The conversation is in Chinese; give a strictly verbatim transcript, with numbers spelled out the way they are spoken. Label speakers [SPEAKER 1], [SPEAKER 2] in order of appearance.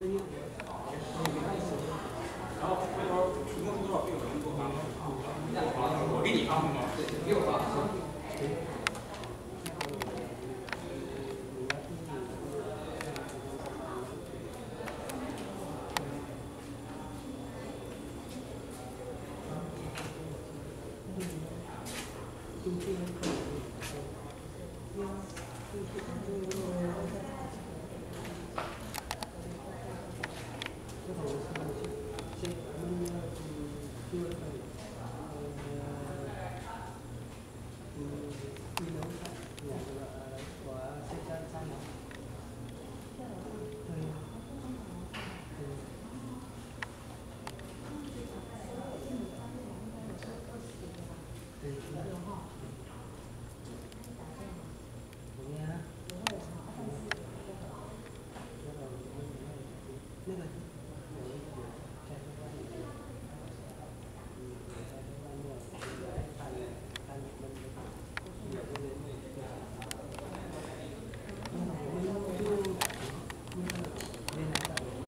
[SPEAKER 1] 然后回头一共是多少费用？你给我发吗？我给你发吗？对，你给我发。
[SPEAKER 2] 嗯。